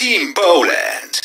Timbaland.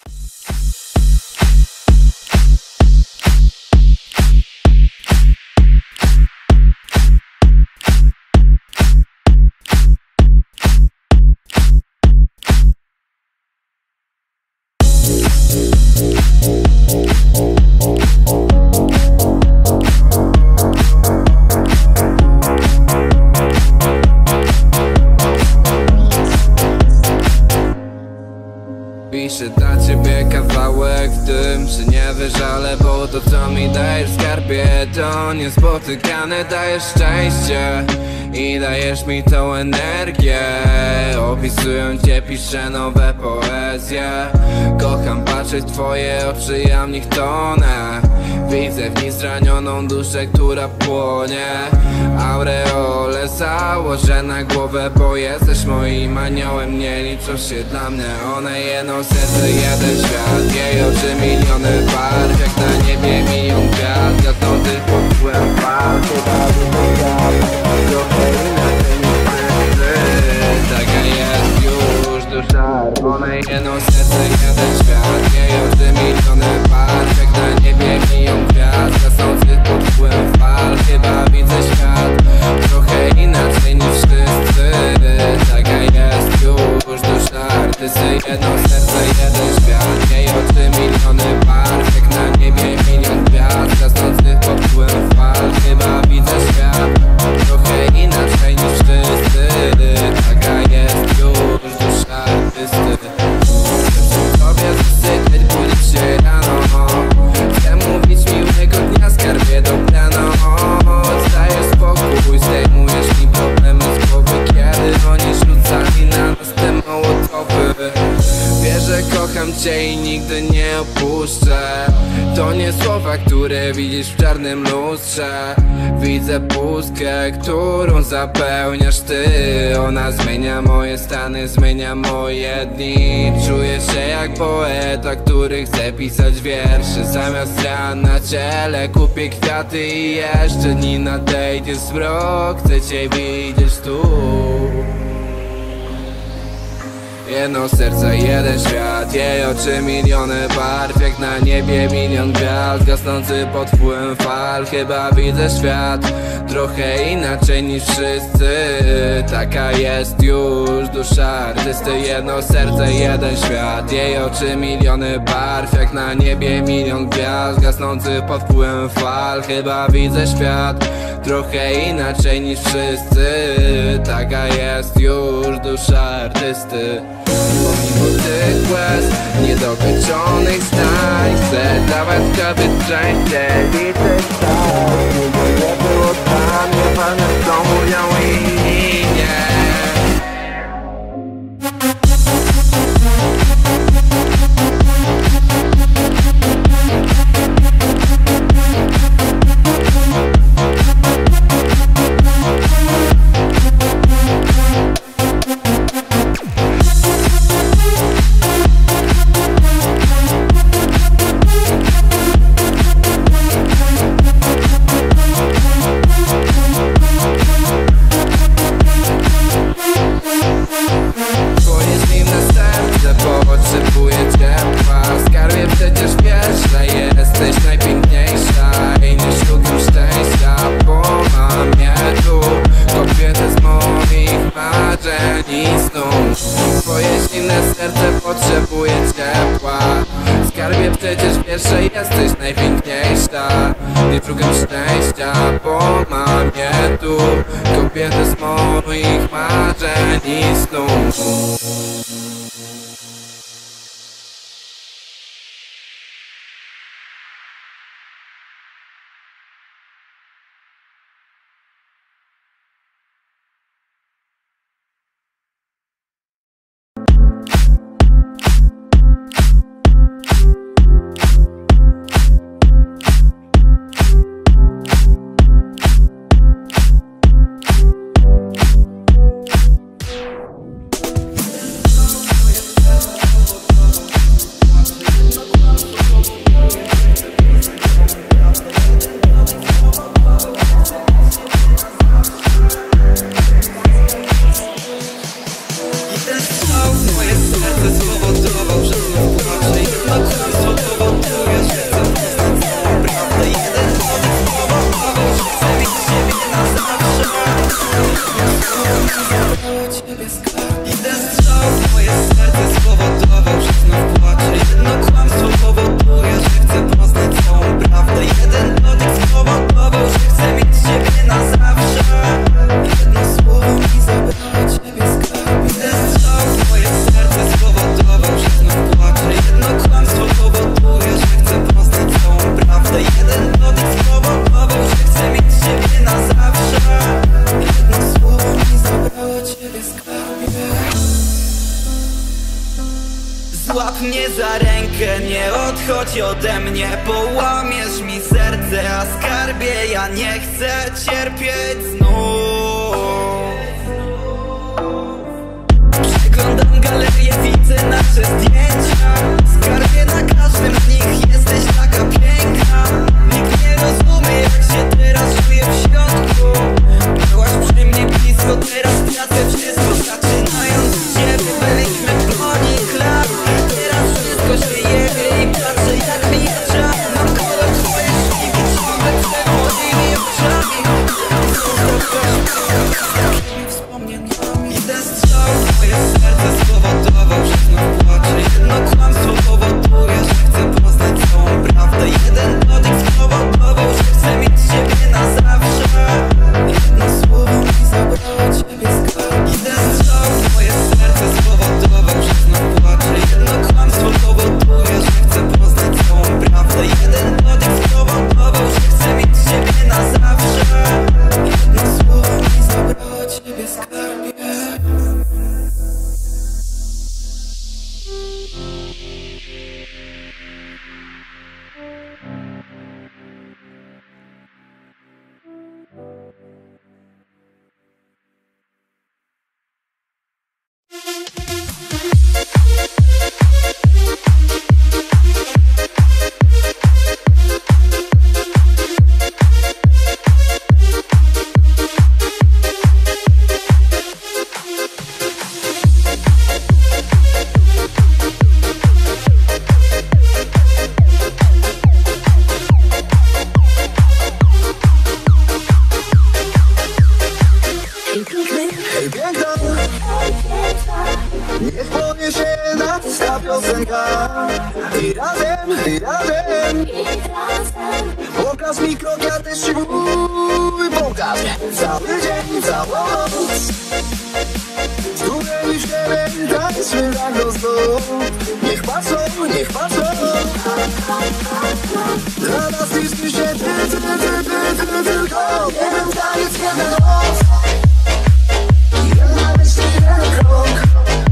Piszę dla ciebie kawałek w tym, że nie wyżalę, bo to co mi dajesz w skarbie to niespotykane. Dajesz szczęście i dajesz mi tą energię. Opisując cię piszę nowe poezje. Kocham patrzeć w twoje oczy, ja w nich tonę. Widzę w nich zranioną duszę, która płonie. Aureole założę na głowę, bo jesteś moim aniołem. Nie liczą się dla mnie one, jedno serce, jeden świat. Jej oczy miliony barw, jak na niebie milion gwiazd. Gasnący pod wpływem fal, trochę inaczej niż wszyscy. Taka jest już dusza. One, jedno serce, jeden świat. Jej oczy miliony barw, jak na niebie milion gwiazd. Gasnący pod wpływem fal, chyba widzę świat trochę inaczej niż wszyscy. Taka jest już dusza artysty. Jedno serce, jeden świat. Jej oczy miliony barw, jak na niebie milion gwiazd. Gasnących pod wpływem fal, chyba widzę świat trochę inaczej niż wszyscy. Taka jest już dusza artysty. Chcę sobie zasypiać, budzić się rano. Chcę mówić miłego dnia, skarbie dobrano. Zdajesz spokój, zdejmujesz mi problemy z głowy, kiedy oni rzucali na nas te mołotowy. Wiesz, że kocham cię i nigdy nie opuszczę. To nie słowa, które widzisz w czarnym lustrze. Widzę pustkę, którą zapełniasz ty. Ona zmienia moje stany, zmienia moje dni. Czuję się jak poeta, który chce pisać wiersze. Zamiast ran na ciele kupię kwiaty i jeszcze nim nadejdzie zmrok, chcę cię widzieć tu. Jedno serce, jeden świat. Jej oczy miliony barw, jak na niebie milion gwiazd. Gasnący pod wpływem fal, chyba widzę świat trochę inaczej niż wszyscy. Taka jest już dusza artysty. Jedno serce, jeden świat. Jej oczy miliony barw, jak na niebie milion gwiazd. Gasnący pod wpływem fal, chyba widzę świat trochę inaczej niż wszyscy. Taka jest już dusza artysty. Pomimo tych łez, niedokończonych zdań, chcę dawać sobie szczęście, liczyć tak. Nie było tam, nieważne co mówią inni, nie. Potrzebuję ciepła, w skarbie przecież wiesz, że jesteś najpiękniejsza i nie szukam szczęścia, bo mam je tu. Kobietę z moich marzeń i snów. Twoje zimne serce potrzebuje ciepła, w skarbie przecież wiesz, że jesteś najpiękniejsza. Nie szukam szczęścia, bo mam je tu. Kobietę z moich marzeń i snów. zabrało ciebie skarb. I ten strzał w moje serce spowodował, że znów płaczę. Jedno kłamstwo powoduje, że chcę poznać całą prawdę. Jeden dotyk spowodował, że chcę mieć ciebie na zawsze. Jedno słowo mi zabrało ciebie skarb. I ten strzał w moje serce spowodował, że znów płaczę. Jedno kłamstwo powoduje, że chcę poznać całą prawdę. Jeden dotyk spowodował, że chcę mieć ciebie na zawsze. Jedno słowo mi zabrało ciebie skarbie. Złap mnie za rękę, nie odchodź ode mnie. Połamiesz mi serce, a skarbie ja nie chcę cierpieć znów. Przeglądam galerię, widzę nasze zdjęcia. Skarbie, na każdym z nich jesteś taka piękna. Nikt nie rozumie, jak się teraz czuję w środku. Byłaś przy mnie blisko, teraz tracę wszystko. Zaczynając z ciebie, byliśmy ploni lat. Teraz wszystko się jedzie i patrzę jak miecza. Mam kolor twoje szliki, ciągle przechodzili oczami. Z takimi wspomnieniami. I ten strzał w moje serce spowodował, że znów płaczę. Jedno kłamstwo powoduje, że chcę poznać całą prawdę. Jeden dotyk spowodował, że chcę mieć ciebie na zawsze. Jedno słowo mi zabrało ciebie skarb. I ten strzał w moje serce spowodował, że znów płaczę. Jedno kłamstwo powoduje, że chcę poznać całą prawdę. Jeden dotyk spowodował, że chcę mieć ciebie na zawsze. Jedno słowo mi zabrało ciebie skarbie. Niech powie się ta piosenka. I razem pokaż mi krok, ja też ci mój pokaż. Cały dzień, całą noc studialiśmy, tańczymy tak do snu. Niech patrzą dla nas liczy się tylko jeden taniec, jedna noc. Jedna myśl, jeden krok.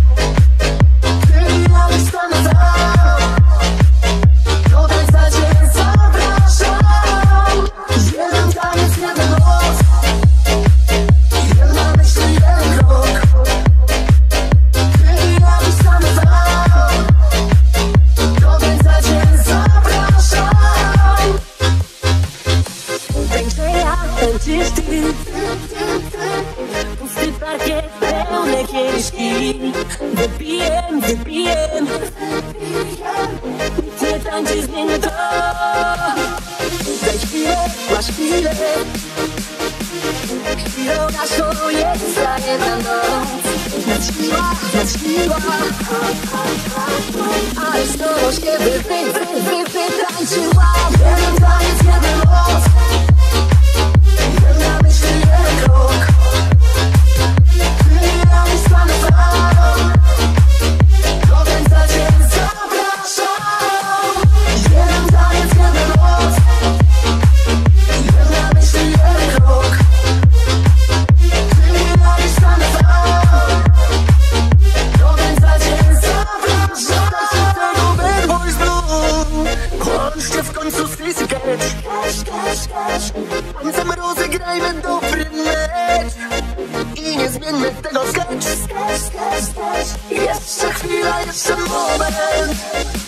Pusty parkiet, pełne kieliszki. Wypijem, nikt nie tańczy, zmienię to. Daj chwilę, masz chwilę. Chwilą naszą jest za jedna noc. Nadśniła, ale znowu się wytańczyła. Jeden taniec, jedna noc. Jedna myśl, jeden krok. Ty na mnie stanę sam. Do końca cię zapraszam. Jeden taniec, jedna noc. Jedna myśl, jeden krok. Ty na mnie stanę sam. Do końca cię zapraszam. Tego Bad Boys Blue. Kończcie w końcu Sissy Catch. Tancem rozegrajmy dobry mecz i nie zmieńmy tego sketch. Jeszcze chwila, jeszcze moment.